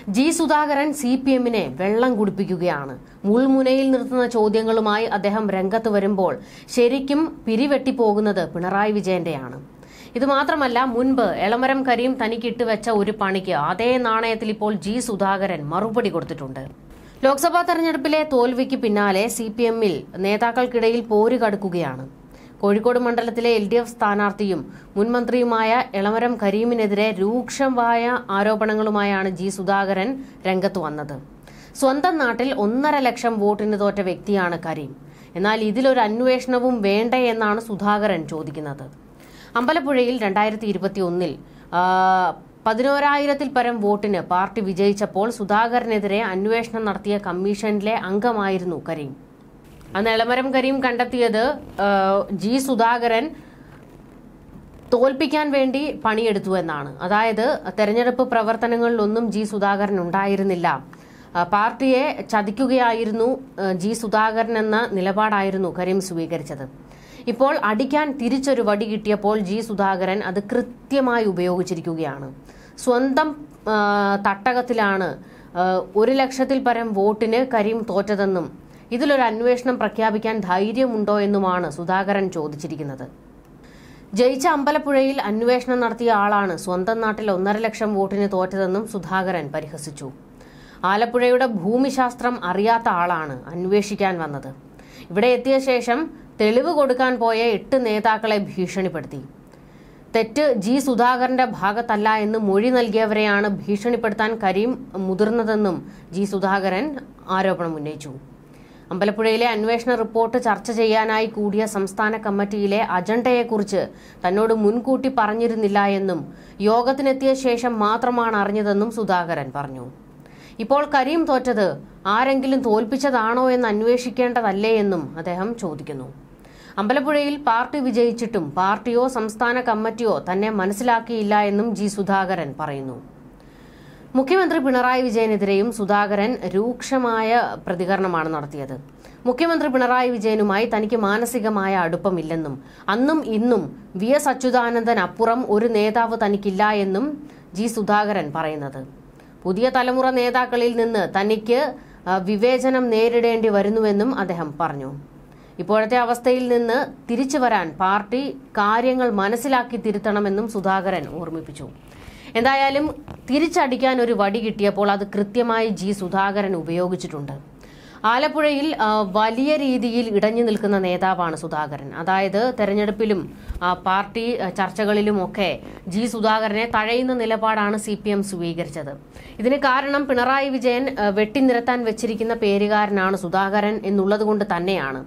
G Sudhakaran CPM-നെ വെള്ളം കുടിപ്പിക്കുകയാണ്. മുൾമുനയിൽ നിർത്തുന്ന ചോദ്യങ്ങളുമായി അദ്ദേഹം രംഗത്ത് വരുമ്പോൾ ശരിക്കും പിരിവെട്ടിപ്പോകുന്നത് പിണറായി വിജയന്റെയാണ്. ഇതുമാത്രമല്ല, മുൻപ് എളമരം കരീം തനിക്കിട്ടുവെച്ച ഒരു പണിക്ക് അതേ നാണയത്തിൽ ഇപ്പോൾ ജി സുധാകരൻ മറുപടി കൊടുത്തിട്ടുണ്ട്. ലോക്സഭാ തെരഞ്ഞെടുപ്പിലെ തോൽവിക്ക് പിന്നാലെ CPM-ൽ നേതാക്കൾക്കിടയിൽ പോര് കടുക്കുകയാണ്. കോഴിക്കോട് മണ്ഡലത്തിലെ LDF സ്ഥാനാർത്ഥിയും മുൻമന്ത്രിയുമായ എളമരം കരീമിനെതിരെ രൂക്ഷമായ ആരോപണങ്ങളുമായാണ് ജി സുധാകരൻ രംഗത്ത് വന്നത്. സ്വന്തം നാട്ടിൽ 1.5 ലക്ഷം വോട്ടിന് തോറ്റ വ്യക്തിയാണ് കരീം. എന്നാൽ ഇതിലൊരു അന്വേഷണവും വേണ്ടേ എന്നാണ് സുധാകരൻ ചോദിക്കുന്നത്. അമ്പലപ്പുഴയിൽ 2021-ൽ 11,000-ൽ പരം വോട്ടിന് പാർട്ടി വിജയിച്ചപ്പോൾ സുധാകരനെതിരെ അന്വേഷണം നടത്തിയ കമ്മീഷനിലെ അംഗമായിരുന്നു കരീം. അന്ന് എളമരം കരീം കണ്ടെത്തിയത് ജി സുധാകരൻ തോൽപ്പിക്കാൻ വേണ്ടി പണിയെടുത്തു എന്നാണ്. അതായത് തെരഞ്ഞെടുപ്പ് പ്രവർത്തനങ്ങളിലൊന്നും ജി സുധാകരൻ ഉണ്ടായിരുന്നില്ല, പാർട്ടിയെ ചതിക്കുകയായിരുന്നു ജി സുധാകരൻ എന്ന നിലപാടായിരുന്നു കരീം സ്വീകരിച്ചത്. ഇപ്പോൾ അടിക്കാൻ തിരിച്ചൊരു വടി കിട്ടിയപ്പോൾ ജി സുധാകരൻ അത് കൃത്യമായി ഉപയോഗിച്ചിരിക്കുകയാണ്. സ്വന്തം തട്ടകത്തിലാണ് 1 ലക്ഷത്തിൽ പരം വോട്ടിന് കരീം തോറ്റതെന്നും ഇതിലൊരു അന്വേഷണം പ്രഖ്യാപിക്കാൻ ധൈര്യമുണ്ടോ എന്നുമാണ് സുധാകരൻ ചോദിച്ചിരിക്കുന്നത്. ജയിച്ച അമ്പലപ്പുഴയിൽ അന്വേഷണം നടത്തിയ ആളാണ് സ്വന്തം നാട്ടിൽ 1.5 ലക്ഷം വോട്ടിന് തോറ്റതെന്നും സുധാകരൻ പരിഹസിച്ചു. ആലപ്പുഴയുടെ ഭൂമിശാസ്ത്രം അറിയാത്ത ആളാണ് അന്വേഷിക്കാൻ വന്നത്. ഇവിടെ എത്തിയ ശേഷം തെളിവ് കൊടുക്കാൻ പോയ 8 നേതാക്കളെ ഭീഷണിപ്പെടുത്തി. തെറ്റ് ജി സുധാകരന്റെ ഭാഗത്തല്ല എന്ന് മൊഴി നൽകിയവരെയാണ് ഭീഷണിപ്പെടുത്താൻ കരീം മുതിർന്നതെന്നും ജി സുധാകരൻ ആരോപണം ഉന്നയിച്ചു. അമ്പലപ്പുഴയിലെ അന്വേഷണ റിപ്പോർട്ട് ചർച്ച ചെയ്യാനായി കൂടിയ സംസ്ഥാന കമ്മിറ്റിയിലെ അജണ്ടയെക്കുറിച്ച് തന്നോട് മുൻകൂട്ടി പറഞ്ഞിരുന്നില്ല എന്നും യോഗത്തിനെത്തിയ ശേഷം മാത്രമാണ് അറിഞ്ഞതെന്നും സുധാകരൻ പറഞ്ഞു. ഇപ്പോൾ കരീം തോറ്റത് ആരെങ്കിലും തോൽപ്പിച്ചതാണോ എന്ന് അന്വേഷിക്കേണ്ടതല്ലേ എന്നും അദ്ദേഹം ചോദിക്കുന്നു. അമ്പലപ്പുഴയിൽ പാർട്ടി വിജയിച്ചിട്ടും പാർട്ടിയോ സംസ്ഥാന കമ്മിറ്റിയോ തന്നെ മനസ്സിലാക്കിയില്ല എന്നും ജി സുധാകരൻ പറയുന്നു. മുഖ്യമന്ത്രി പിണറായി വിജയനെതിരെയും സുധാകരൻ രൂക്ഷമായ പ്രതികരണമാണ് നടത്തിയത്. മുഖ്യമന്ത്രി പിണറായി വിജയനുമായി തനിക്ക് മാനസികമായ അടുപ്പമില്ലെന്നും അന്നും ഇന്നും VS അച്യുതാനന്ദൻ അപ്പുറം ഒരു നേതാവ് തനിക്കില്ല എന്നും ജി സുധാകരൻ പറയുന്നത്. പുതിയ തലമുറ നേതാക്കളിൽ നിന്ന് തനിക്ക് വിവേചനം നേരിടേണ്ടി വരുന്നുവെന്നും അദ്ദേഹം പറഞ്ഞു. ഇപ്പോഴത്തെ അവസ്ഥയിൽ നിന്ന് തിരിച്ചു വരാൻ പാർട്ടി കാര്യങ്ങൾ മനസ്സിലാക്കി തിരുത്തണമെന്നും സുധാകരൻ ഓർമ്മിപ്പിച്ചു. എന്തായാലും തിരിച്ചടിക്കാൻ ഒരു വടി കിട്ടിയപ്പോൾ അത് കൃത്യമായി ജി സുധാകരൻ ഉപയോഗിച്ചിട്ടുണ്ട്. ആലപ്പുഴയിൽ വലിയ രീതിയിൽ ഇടഞ്ഞു നിൽക്കുന്ന നേതാവാണ് സുധാകരൻ. അതായത് തെരഞ്ഞെടുപ്പിലും പാർട്ടി ചർച്ചകളിലുമൊക്കെ ജി സുധാകരനെ തഴയുന്ന നിലപാടാണ് CPM സ്വീകരിച്ചത്. ഇതിന് കാരണം പിണറായി വിജയൻ വെട്ടിനിരത്താൻ വെച്ചിരിക്കുന്ന പേരുകാരനാണ് സുധാകരൻ എന്നുള്ളത് കൊണ്ട് തന്നെയാണ്.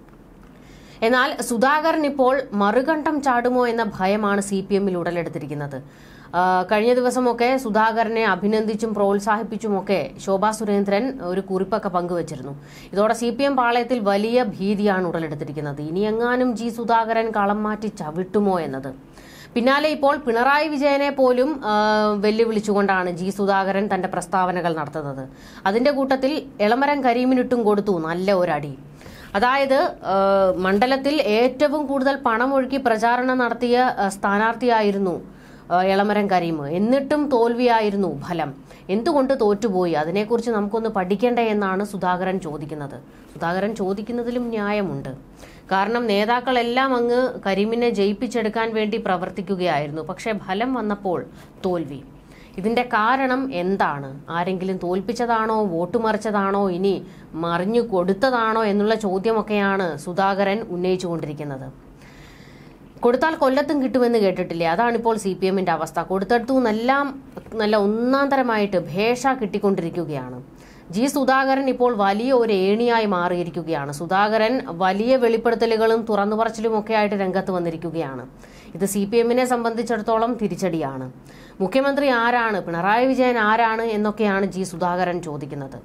എന്നാൽ സുധാകരൻ ഇപ്പോൾ മറുകണ്ഠം ചാടുമോ എന്ന ഭയമാണ് CPM-ൽ ഉടലെടുത്തിരിക്കുന്നത്. കഴിഞ്ഞ ദിവസമൊക്കെ സുധാകരനെ അഭിനന്ദിച്ചും പ്രോത്സാഹിപ്പിച്ചുമൊക്കെ ശോഭാ സുരേന്ദ്രൻ ഒരു കുറിപ്പൊക്കെ പങ്കുവച്ചിരുന്നു. ഇതോടെ CPM പാളയത്തിൽ വലിയ ഭീതിയാണ് ഉടലെടുത്തിരിക്കുന്നത്. ഇനി എങ്ങാനും ജി സുധാകരൻ കളം മാറ്റി ചവിട്ടുമോ എന്നത്. പിന്നാലെ ഇപ്പോൾ പിണറായി വിജയനെ പോലും വെല്ലുവിളിച്ചുകൊണ്ടാണ് ജി സുധാകരൻ തന്റെ പ്രസ്താവനകൾ നടത്തുന്നത്. അതിന്റെ കൂട്ടത്തിൽ എളമരം കരീമിനിട്ടും കൊടുത്തു നല്ല ഒരടി. അതായത് മണ്ഡലത്തിൽ ഏറ്റവും കൂടുതൽ പണമൊഴുക്കി പ്രചാരണം നടത്തിയ സ്ഥാനാർത്ഥിയായിരുന്നു എളമരം കരീം. എന്നിട്ടും തോൽവിയായിരുന്നു ഫലം. എന്തുകൊണ്ട് തോറ്റുപോയി? അതിനെക്കുറിച്ച് നമുക്കൊന്ന് പഠിക്കേണ്ടേ എന്നാണ് സുധാകരൻ ചോദിക്കുന്നത്. സുധാകരൻ ചോദിക്കുന്നതിലും ന്യായമുണ്ട്. കാരണം നേതാക്കളെല്ലാം അങ്ങ് കരീമിനെ ജയിപ്പിച്ചെടുക്കാൻ വേണ്ടി പ്രവർത്തിക്കുകയായിരുന്നു. പക്ഷേ ഫലം വന്നപ്പോൾ തോൽവി. ഇതിന്റെ കാരണം എന്താണ്? ആരെങ്കിലും തോൽപ്പിച്ചതാണോ, വോട്ട് മറിച്ചതാണോ, ഇനി മറിഞ്ഞു കൊടുത്തതാണോ എന്നുള്ള ചോദ്യമൊക്കെയാണ് സുധാകരൻ ഉന്നയിച്ചുകൊണ്ടിരിക്കുന്നത്. കൊടുത്താൽ കൊല്ലത്തും കിട്ടുമെന്ന് കേട്ടിട്ടില്ലേ? അതാണിപ്പോൾ CPM-ന്റെ അവസ്ഥ. കൊടുത്തെടുത്തുന്നെല്ലാം നല്ല ഒന്നാം തരമായിട്ട് ഭേഷ കിട്ടിക്കൊണ്ടിരിക്കുകയാണ്. ജി സുധാകരൻ ഇപ്പോൾ വലിയ ഒരു ഏണിയായി മാറിയിരിക്കുകയാണ്. സുധാകരൻ വലിയ വെളിപ്പെടുത്തലുകളും തുറന്നുപറച്ചിലുമൊക്കെ ആയിട്ട് രംഗത്ത് വന്നിരിക്കുകയാണ്. ഇത് CPM-നെ സംബന്ധിച്ചിടത്തോളം തിരിച്ചടിയാണ്. മുഖ്യമന്ത്രി ആരാണ്, പിണറായി വിജയൻ ആരാണ് എന്നൊക്കെയാണ് ജി സുധാകരൻ ചോദിക്കുന്നത്.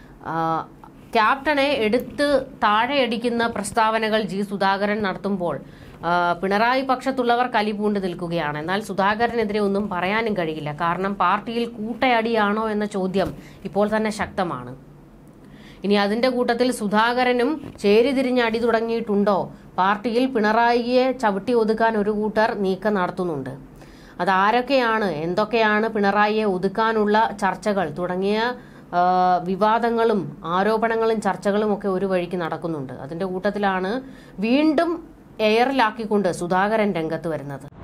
ക്യാപ്റ്റനെ എടുത്ത് താഴെയടിക്കുന്ന പ്രസ്താവനകൾ ജി സുധാകരൻ നടത്തുമ്പോൾ പിണറായി പക്ഷത്തുള്ളവർ കലിപൂണ്ട് നിൽക്കുകയാണ്. എന്നാൽ സുധാകരനെതിരെ ഒന്നും പറയാനും കഴിയില്ല. കാരണം പാർട്ടിയിൽ കൂട്ടയടിയാണോ എന്ന ചോദ്യം ഇപ്പോൾ തന്നെ ശക്തമാണ്. ഇനി അതിന്റെ കൂട്ടത്തിൽ സുധാകരനും ചേരിതിരിഞ്ഞ് അടി തുടങ്ങിയിട്ടുണ്ടോ? പാർട്ടിയിൽ പിണറായിയെ ചവിട്ടി ഒതുക്കാൻ ഒരു കൂട്ടർ നീക്കം നടത്തുന്നുണ്ട്. അതാരൊക്കെയാണ്, എന്തൊക്കെയാണ് പിണറായിയെ ഒതുക്കാനുള്ള ചർച്ചകൾ തുടങ്ങിയ വിവാദങ്ങളും ആരോപണങ്ങളും ചർച്ചകളും ഒക്കെ ഒരു വഴിക്ക് നടക്കുന്നുണ്ട്. അതിന്റെ കൂട്ടത്തിലാണ് വീണ്ടും എയറിലാക്കിക്കൊണ്ട് സുധാകരൻ രംഗത്ത് വരുന്നത്.